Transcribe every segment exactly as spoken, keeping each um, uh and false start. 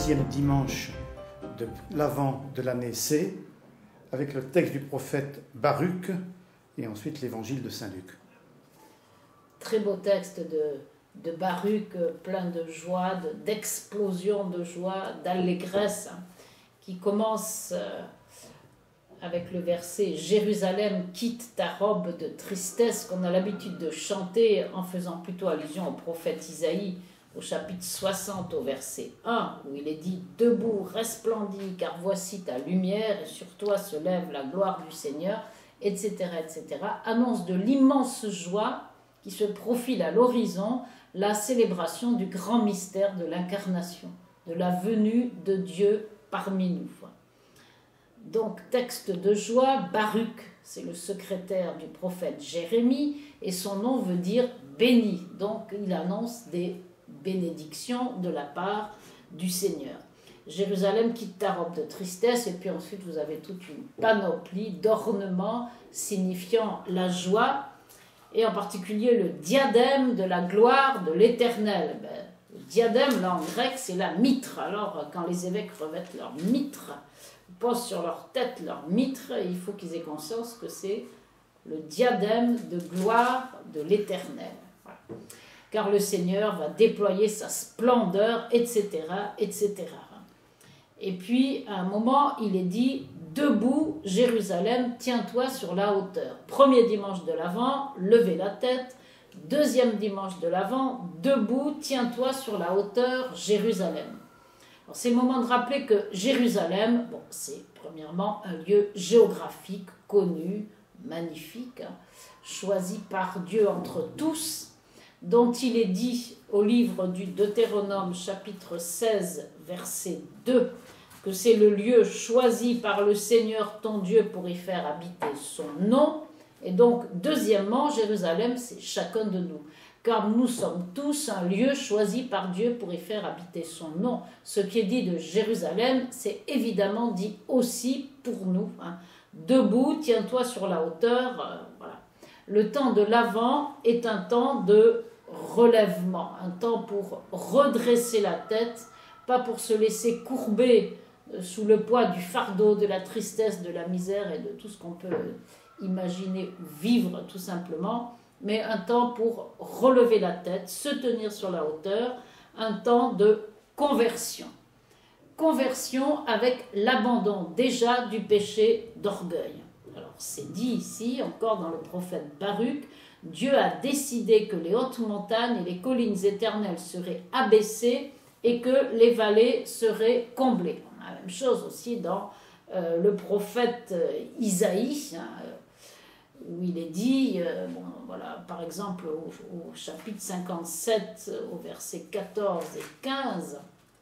troisième dimanche de l'Avent de l'année C, avec le texte du prophète Baruch et ensuite l'évangile de Saint Luc. Très beau texte de, de Baruch, plein de joie, de, d'explosion de joie, d'allégresse, hein, qui commence euh, avec le verset « Jérusalem, quitte ta robe de tristesse » qu'on a l'habitude de chanter en faisant plutôt allusion au prophète Isaïe, au chapitre soixante, au verset un, où il est dit « Debout, resplendis, car voici ta lumière, et sur toi se lève la gloire du Seigneur », et cetera, et cetera, annonce de l'immense joie qui se profile à l'horizon, la célébration du grand mystère de l'incarnation, de la venue de Dieu parmi nous. Donc, texte de joie, Baruch, c'est le secrétaire du prophète Jérémie, et son nom veut dire béni. Donc, il annonce des bénédictions de la part du Seigneur. Jérusalem, quitte ta robe de tristesse, et puis ensuite vous avez toute une panoplie d'ornements signifiant la joie, et en particulier le diadème de la gloire de l'Éternel. Ben, le diadème, là en grec, c'est la mitre. Alors, quand les évêques revêtent leur mitre, posent sur leur tête leur mitre, il faut qu'ils aient conscience que c'est le diadème de gloire de l'Éternel. Voilà. Car le Seigneur va déployer sa splendeur, et cetera, et cetera. Et puis, à un moment, il est dit « Debout, Jérusalem, tiens-toi sur la hauteur ». Premier dimanche de l'Avent, levez la tête. Deuxième dimanche de l'Avent, debout, tiens-toi sur la hauteur, Jérusalem. Alors, c'est le moment de rappeler que Jérusalem, bon, c'est premièrement un lieu géographique, connu, magnifique, hein, choisi par Dieu entre tous, dont il est dit au livre du Deutéronome, chapitre seize, verset deux, que c'est le lieu choisi par le Seigneur ton Dieu pour y faire habiter son nom. Et donc, deuxièmement, Jérusalem, c'est chacun de nous, car nous sommes tous un lieu choisi par Dieu pour y faire habiter son nom. Ce qui est dit de Jérusalem, c'est évidemment dit aussi pour nous. Hein. Debout, tiens-toi sur la hauteur. Euh, voilà. Le temps de l'Avent est un temps de relèvement, un temps pour redresser la tête, pas pour se laisser courber sous le poids du fardeau, de la tristesse, de la misère et de tout ce qu'on peut imaginer vivre tout simplement, mais un temps pour relever la tête, se tenir sur la hauteur, un temps de conversion. Conversion avec l'abandon déjà du péché d'orgueil. Alors c'est dit ici, encore dans le prophète Baruch, Dieu a décidé que les hautes montagnes et les collines éternelles seraient abaissées et que les vallées seraient comblées. On a la même chose aussi dans euh, le prophète euh, Isaïe, hein, où il est dit, euh, bon, voilà, par exemple au, au chapitre cinquante-sept, au verset quatorze et quinze,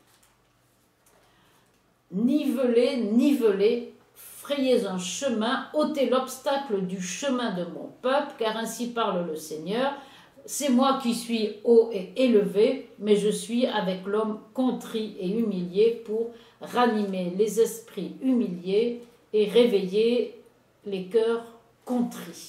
« Nivelez, nivelez, frayez un chemin, ôtez l'obstacle du chemin de mon peuple, car ainsi parle le Seigneur. C'est moi qui suis haut et élevé, mais je suis avec l'homme contrit et humilié pour ranimer les esprits humiliés et réveiller les cœurs contrits. »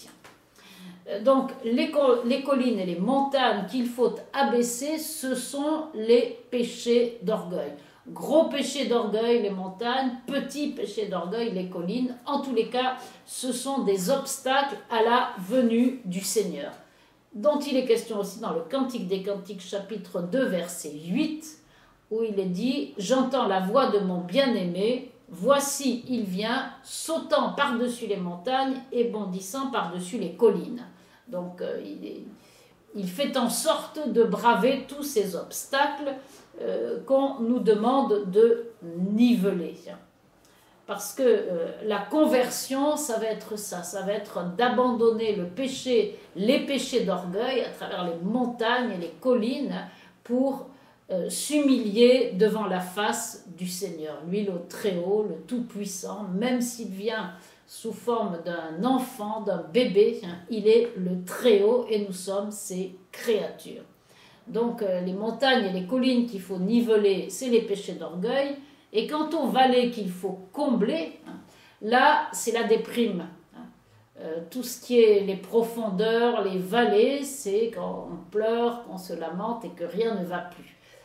Donc, les, les collines et les montagnes qu'il faut abaisser, ce sont les péchés d'orgueil. Gros péché d'orgueil, les montagnes, petit péché d'orgueil, les collines. En tous les cas, ce sont des obstacles à la venue du Seigneur, dont il est question aussi dans le Cantique des Cantiques, chapitre deux, verset huit, où il est dit « J'entends la voix de mon bien-aimé, voici, il vient, sautant par-dessus les montagnes et bondissant par-dessus les collines. » Donc, euh, il, est, il fait en sorte de braver tous ces obstacles euh, qu'on nous demande de niveler. Parce que euh, la conversion, ça va être ça, ça va être d'abandonner le péché, les péchés d'orgueil à travers les montagnes et les collines pour euh, s'humilier devant la face du Seigneur. Lui, le Très-Haut, le Tout-Puissant, même s'il vient sous forme d'un enfant, d'un bébé, hein, il est le Très-Haut et nous sommes ses créatures. Donc euh, les montagnes et les collines qu'il faut niveler, c'est les péchés d'orgueil. Et quant aux vallées qu'il faut combler, hein, là, c'est la déprime. Hein. Euh, tout ce qui est les profondeurs, les vallées, c'est quand on pleure, qu'on se lamente et que rien ne va plus.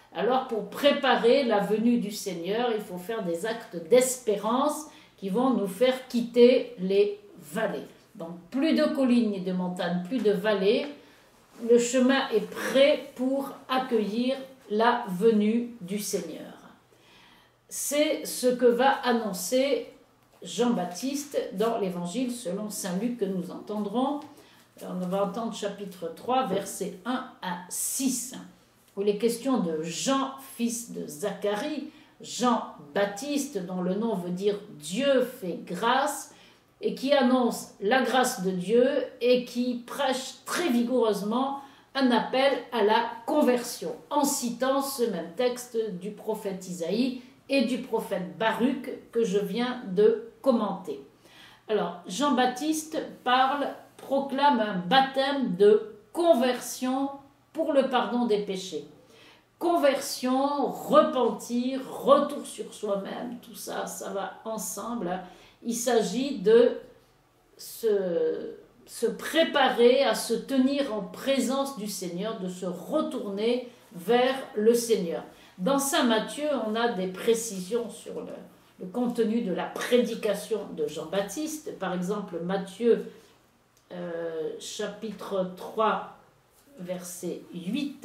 Alors pour préparer la venue du Seigneur, il faut faire des actes d'espérance qui vont nous faire quitter les vallées. Donc plus de collines ni de montagnes, plus de vallées. Le chemin est prêt pour accueillir la venue du Seigneur. C'est ce que va annoncer Jean-Baptiste dans l'évangile selon saint Luc que nous entendrons. On va entendre chapitre trois, versets un à six, où il est question de Jean, fils de Zacharie, Jean-Baptiste, dont le nom veut dire Dieu fait grâce, et qui annonce la grâce de Dieu et qui prêche très vigoureusement un appel à la conversion, en citant ce même texte du prophète Isaïe et du prophète Baruch que je viens de commenter. Alors, Jean-Baptiste parle, proclame un baptême de conversion pour le pardon des péchés. Conversion, repentir, retour sur soi-même, tout ça, ça va ensemble. Il s'agit de se, se préparer à se tenir en présence du Seigneur, de se retourner vers le Seigneur. Dans saint Matthieu, on a des précisions sur le, le contenu de la prédication de Jean-Baptiste. Par exemple, Matthieu, euh, chapitre trois, verset huit,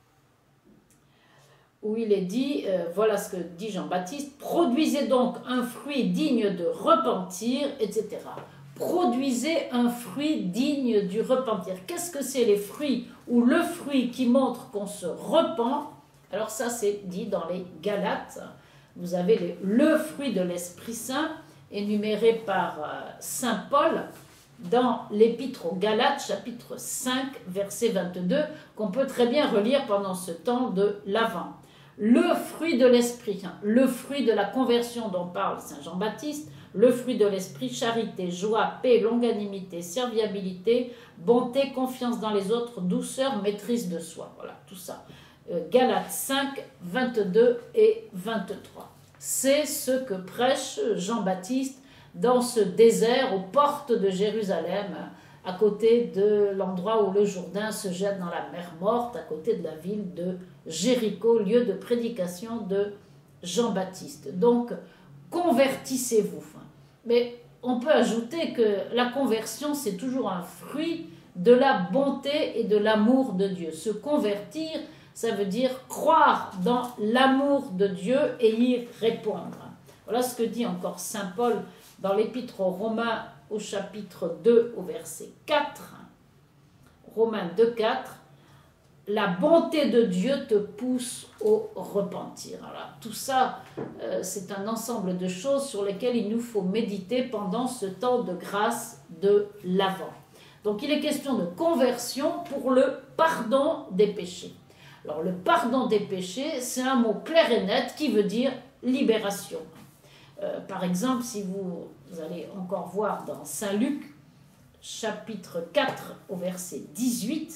où il est dit, euh, voilà ce que dit Jean-Baptiste, « Produisez donc un fruit digne de repentir, et cetera » Produisez un fruit digne du repentir. Qu'est-ce que c'est les fruits ou le fruit qui montre qu'on se repent? Alors ça, c'est dit dans les Galates. Vous avez les, le fruit de l'Esprit Saint, énuméré par euh, saint Paul dans l'Épître aux Galates, chapitre cinq, verset vingt-deux, qu'on peut très bien relire pendant ce temps de l'Avent. Le fruit de l'Esprit, le fruit de la conversion dont parle saint Jean-Baptiste, le fruit de l'Esprit, charité, joie, paix, longanimité, serviabilité, bonté, confiance dans les autres, douceur, maîtrise de soi. Voilà, tout ça. Galates cinq, vingt-deux et vingt-trois. C'est ce que prêche Jean-Baptiste dans ce désert aux portes de Jérusalem, à côté de l'endroit où le Jourdain se jette dans la mer morte, à côté de la ville de Jéricho, lieu de prédication de Jean-Baptiste. Donc, convertissez-vous. Mais on peut ajouter que la conversion, c'est toujours un fruit de la bonté et de l'amour de Dieu. Se convertir, ça veut dire croire dans l'amour de Dieu et y répondre. Voilà ce que dit encore saint Paul dans l'Épître aux Romains au chapitre deux, au verset quatre. Romains deux, quatre. La bonté de Dieu te pousse au repentir. Alors, tout ça, euh, c'est un ensemble de choses sur lesquelles il nous faut méditer pendant ce temps de grâce de l'Avent. Donc, il est question de conversion pour le pardon des péchés. Alors, le pardon des péchés, c'est un mot clair et net qui veut dire libération. Euh, par exemple, si vous, vous allez encore voir dans saint Luc, chapitre quatre, au verset dix-huit,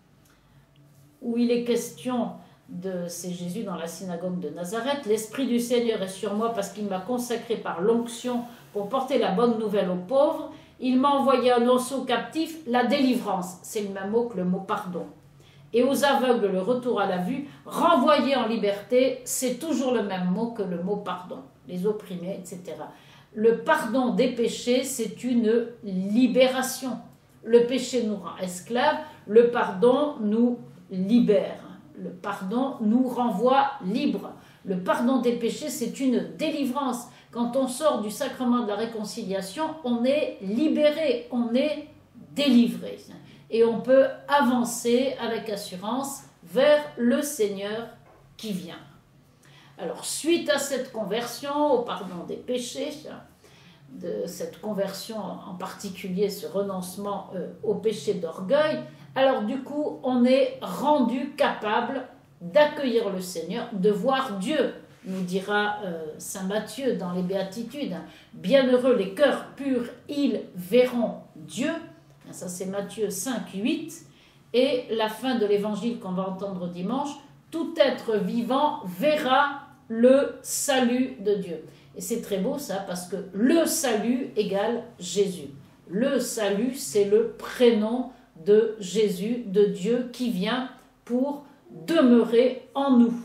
où il est question de, c'est Jésus dans la synagogue de Nazareth, « L'Esprit du Seigneur est sur moi parce qu'il m'a consacré par l'onction pour porter la bonne nouvelle aux pauvres. Il m'a envoyé annoncer aux captifs la délivrance. » C'est le même mot que le mot « pardon. » Et aux aveugles, le retour à la vue. Renvoyer en liberté, c'est toujours le même mot que le mot « pardon ». Les opprimés, et cetera. Le pardon des péchés, c'est une libération. Le péché nous rend esclaves, le pardon nous libère. Le pardon nous renvoie libres. Le pardon des péchés, c'est une délivrance. Quand on sort du sacrement de la réconciliation, on est libéré, on est délivré. Et on peut avancer avec assurance vers le Seigneur qui vient. Alors, suite à cette conversion au pardon des péchés, de cette conversion en particulier, ce renoncement euh, au péché d'orgueil, alors du coup, on est rendu capable d'accueillir le Seigneur, de voir Dieu, nous dira euh, saint Matthieu dans les Béatitudes. Bienheureux les cœurs purs, ils verront Dieu. Ça, c'est Matthieu cinq, huit. Et la fin de l'évangile qu'on va entendre dimanche, tout être vivant verra le salut de Dieu. Et c'est très beau ça, parce que le salut égale Jésus. Le salut, c'est le prénom de Jésus, de Dieu qui vient pour demeurer en nous.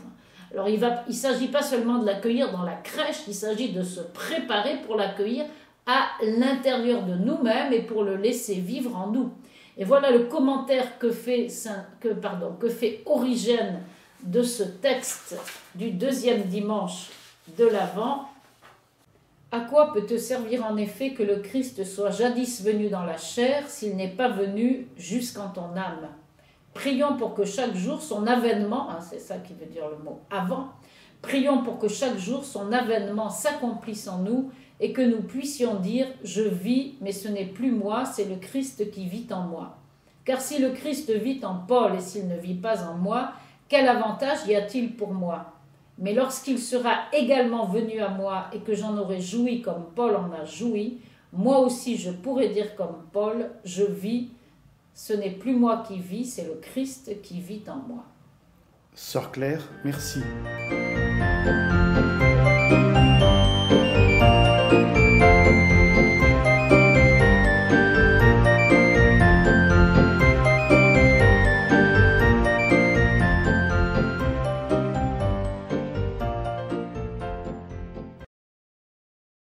Alors il ne il s'agit pas seulement de l'accueillir dans la crèche, il s'agit de se préparer pour l'accueillir à l'intérieur de nous-mêmes et pour le laisser vivre en nous. Et voilà le commentaire que fait, Saint, que, pardon, que fait Origène de ce texte du deuxième dimanche de l'Avent. À quoi peut te servir en effet que le Christ soit jadis venu dans la chair s'il n'est pas venu jusqu'en ton âme? Prions pour que chaque jour son avènement, hein, c'est ça qui veut dire le mot avant, prions pour que chaque jour son avènement s'accomplisse en nous et que nous puissions dire « Je vis, mais ce n'est plus moi, c'est le Christ qui vit en moi. » Car si le Christ vit en Paul et s'il ne vit pas en moi, quel avantage y a-t-il pour moi? Mais lorsqu'il sera également venu à moi et que j'en aurai joui comme Paul en a joui, moi aussi je pourrai dire comme Paul « Je vis, ce n'est plus moi qui vis, c'est le Christ qui vit en moi. » Sœur Claire, merci.